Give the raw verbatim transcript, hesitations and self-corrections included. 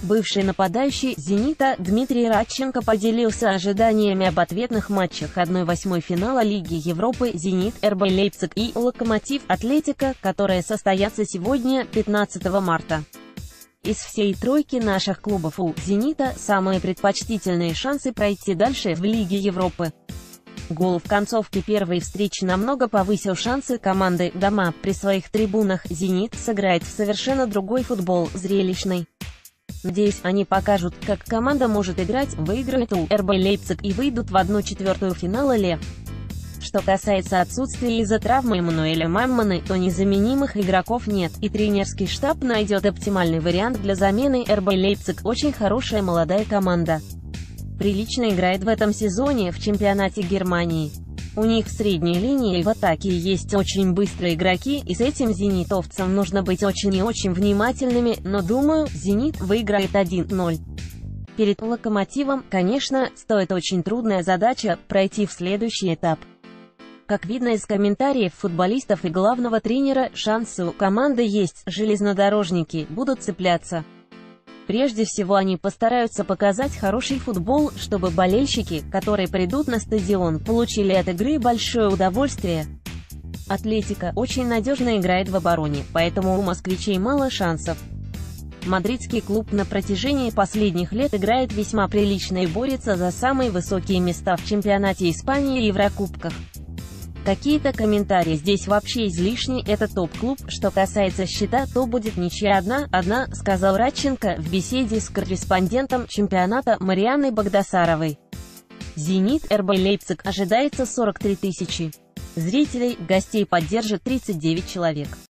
Бывший нападающий «Зенита» Дмитрий Радченко поделился ожиданиями об ответных матчах одной восьмой финала Лиги Европы «Зенит», эр бэ Лейпциг и «Локомотив» Атлетико, которые состоятся сегодня, пятнадцатого марта. Из всей тройки наших клубов у «Зенита» самые предпочтительные шансы пройти дальше в Лиге Европы. Гол в концовке первой встречи намного повысил шансы команды «Дома». При своих трибунах «Зенит» сыграет в совершенно другой футбол, зрелищный. Надеюсь, они покажут, как команда может играть, выиграют у эр бэ Лейпциг и выйдут в одну четвертую финала Ле. Что касается отсутствия из-за травмы Эммануэля Мамманы, то незаменимых игроков нет, и тренерский штаб найдет оптимальный вариант для замены. эр бэ Лейпциг очень хорошая молодая команда. Прилично играет в этом сезоне в чемпионате Германии. У них в средней линии и в атаке есть очень быстрые игроки, и с этим зенитовцам нужно быть очень и очень внимательными, но думаю, «Зенит» выиграет один ноль. Перед «Локомотивом», конечно, стоит очень трудная задача – пройти в следующий этап. Как видно из комментариев футболистов и главного тренера, шансы у команды есть, железнодорожники будут цепляться. Прежде всего они постараются показать хороший футбол, чтобы болельщики, которые придут на стадион, получили от игры большое удовольствие. Атлетико очень надежно играет в обороне, поэтому у москвичей мало шансов. Мадридский клуб на протяжении последних лет играет весьма прилично и борется за самые высокие места в чемпионате Испании и Еврокубках. Какие-то комментарии здесь вообще излишни, это топ-клуб. Что касается счета, то будет ничья одна-одна, сказал Радченко в беседе с корреспондентом чемпионата Марианной Багдасаровой. «Зенит», эр бэ Лейпциг ожидается сорок три тысячи зрителей, гостей поддержит тридцать девять человек.